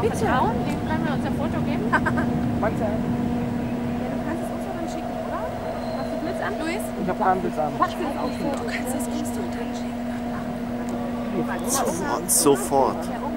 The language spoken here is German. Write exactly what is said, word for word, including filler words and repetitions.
Bitte. vertrauen? Den können wir uns ein Foto geben? Meinst du? Ja, du kannst es uns dann schicken, oder? Hast du Blitz an, Luis? Ich hab keinen Blitz an. Machst du das auch so? Du kannst es uns doch dann schicken. Sofort. Sofort.